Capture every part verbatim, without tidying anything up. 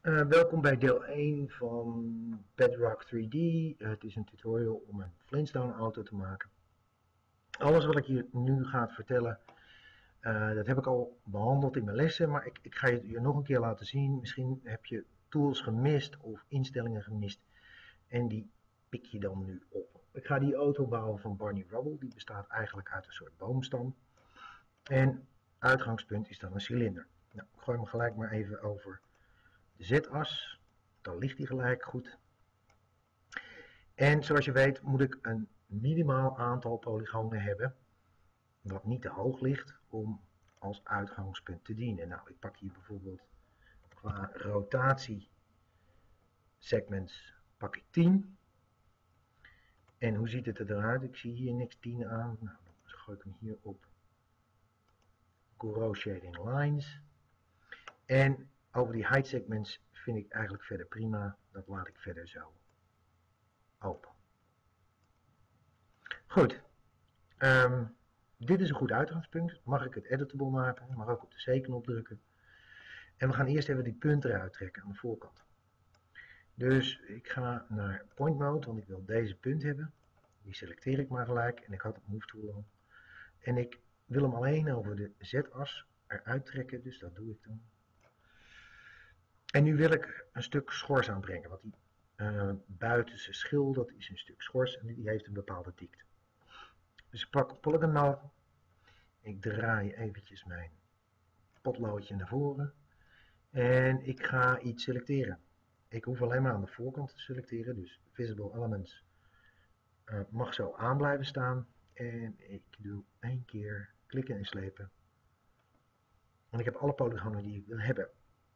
Uh, welkom bij deel één van Bedrock drie D. Uh, het is een tutorial om een Flintstone auto te maken. Alles wat ik je nu ga vertellen, uh, dat heb ik al behandeld in mijn lessen, maar ik, ik ga je, je nog een keer laten zien. Misschien heb je tools gemist of instellingen gemist en die pik je dan nu op. Ik ga die auto bouwen van Barney Rubble, die bestaat eigenlijk uit een soort boomstam. En uitgangspunt is dan een cilinder. Nou, ik gooi me gelijk maar even over de z-as, dan ligt die gelijk goed. En zoals je weet moet ik een minimaal aantal polygonen hebben, wat niet te hoog ligt, om als uitgangspunt te dienen. Nou, ik pak hier bijvoorbeeld qua rotatie segments pak ik tien. En hoe ziet het eruit? Ik zie hier niks tien aan. Nou, dan gooi ik hem hier op Gouraud Shading Lines. En over die height segments vind ik eigenlijk verder prima. Dat laat ik verder zo open. Goed. Um, dit is een goed uitgangspunt. Mag ik het editable maken? Mag ook op de C-knop drukken. En we gaan eerst even die punt eruit trekken aan de voorkant. Dus ik ga naar point mode, want ik wil deze punt hebben. Die selecteer ik maar gelijk. En ik had het move tool al. En ik wil hem alleen over de z-as eruit trekken. Dus dat doe ik dan. En nu wil ik een stuk schors aanbrengen, want die uh, buitenste schil, dat is een stuk schors en die heeft een bepaalde dikte. Dus ik pak polygon node, ik draai eventjes mijn potloodje naar voren en ik ga iets selecteren. Ik hoef alleen maar aan de voorkant te selecteren, dus Visible Elements uh, mag zo aan blijven staan. En ik doe één keer klikken en slepen. En ik heb alle polygonen die ik wil hebben.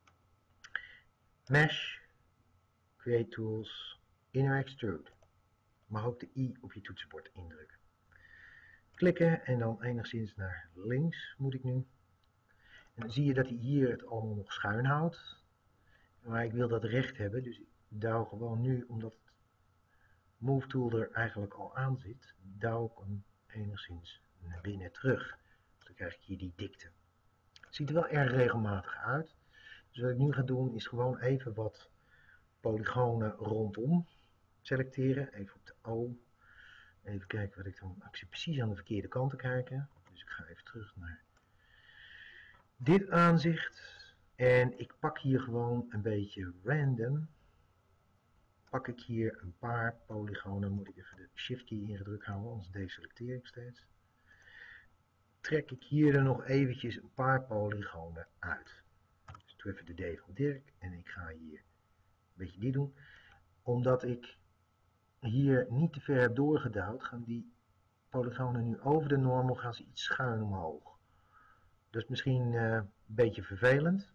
Mesh, Create Tools, Inner Extrude. Mag ook de I op je toetsenbord indrukken. Klikken en dan enigszins naar links moet ik nu. En dan zie je dat hij hier het allemaal nog schuin houdt. Maar ik wil dat recht hebben, dus ik douw gewoon nu, omdat het Move Tool er eigenlijk al aan zit, douw ik hem enigszins naar binnen terug. Dus dan krijg ik hier die dikte. Het ziet er wel erg regelmatig uit. Dus wat ik nu ga doen is gewoon even wat polygonen rondom selecteren. Even op de O. Even kijken wat ik dan... Ik zit precies aan de verkeerde kant te kijken. Dus ik ga even terug naar dit aanzicht. En ik pak hier gewoon een beetje random. Pak ik hier een paar polygonen. Moet ik even de shift key ingedrukt houden, anders deselecteer ik steeds. Trek ik hier er nog eventjes een paar polygonen uit. Dus ik doe even de D van Dirk en ik ga hier een beetje die doen. Omdat ik hier niet te ver heb doorgedouwd, gaan die polygonen nu over de normal, gaan ze iets schuin omhoog. Dat is misschien uh, een beetje vervelend.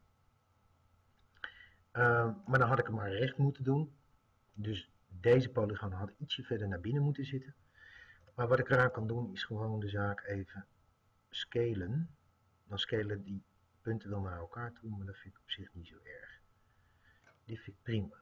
Uh, maar dan had ik hem maar recht moeten doen. Dus deze polygonen hadden ietsje verder naar binnen moeten zitten. Maar wat ik eraan kan doen is gewoon de zaak even scalen. Dan scalen die punten wel naar elkaar toe, maar dat vind ik op zich niet zo erg. Dit vind ik prima.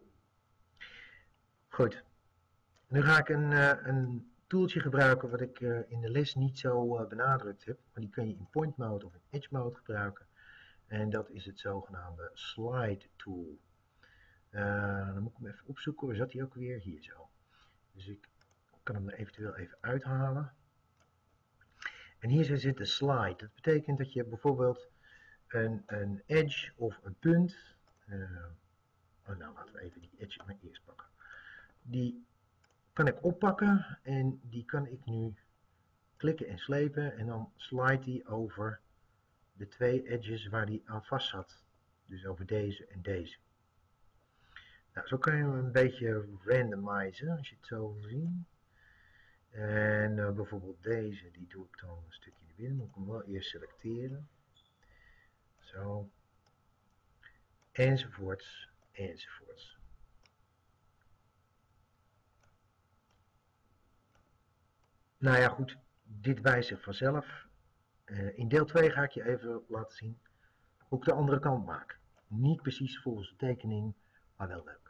Goed. Nu ga ik een, uh, een tooltje gebruiken wat ik uh, in de les niet zo uh, benadrukt heb. Maar die kun je in point mode of in edge mode gebruiken. En dat is het zogenaamde slide tool. Uh, dan moet ik hem even opzoeken. Waar zat hij ook weer? Hier zo. Dus ik kan hem er eventueel even uithalen. En hier zit de slide. Dat betekent dat je bijvoorbeeld een, een edge of een punt. Uh, oh, nou, laten we even die edge maar eerst pakken. Die kan ik oppakken en die kan ik nu klikken en slepen. En dan slide die over de twee edges waar die aan vast zat. Dus over deze en deze. Nou, zo kan je hem een beetje randomizen als je het zo wil zien. En uh, bijvoorbeeld deze, die doe ik dan een stukje naar binnen. Moet ik hem wel eerst selecteren. Zo. Enzovoorts, enzovoorts. Nou ja, goed. Dit wijst zich vanzelf. Uh, in deel twee ga ik je even laten zien hoe ik de andere kant maak. Niet precies volgens de tekening, maar wel leuk.